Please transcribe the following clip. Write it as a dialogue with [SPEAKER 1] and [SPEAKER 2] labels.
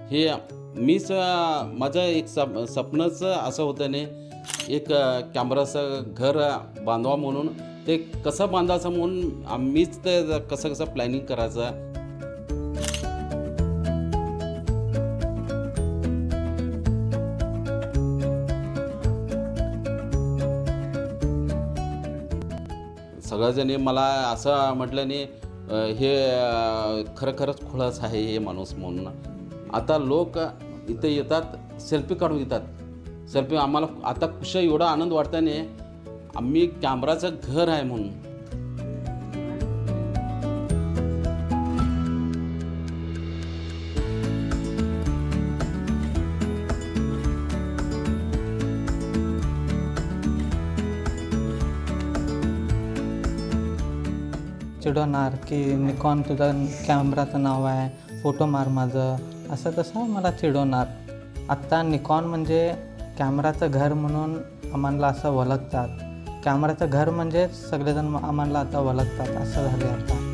[SPEAKER 1] हे मीच माझं एक स्वप्नच असं होतं ने एक कॅमेराचं घर बांधावं म्हणून. ते कसं बांधायचं म्हणून मीच ते कसं प्लॅनिंग करायचं. सगळ्याजणी मला असं म्हटलं नाही हे खरंच खुळाच आहे हे माणूस म्हणून. आता लोक इथे येतात, सेल्फी काढून येतात. सेल्फी आम्हाला आता कुशा एवढा आनंद वाटताने आम्ही कॅमेराचं घर आहे म्हणून.
[SPEAKER 2] चिडवणार की निकॉन तुझं कॅमेराचं नाव आहे, फोटो मार माझं, असं तसं मला चिडवणार. आत्ता निकॉन म्हणजे कॅमेराचं घर म्हणून आम्हाला असं ओळखतात. कॅमेराचं घर म्हणजे सगळेजण आम्हाला आता ओळखतात असं झाले आता.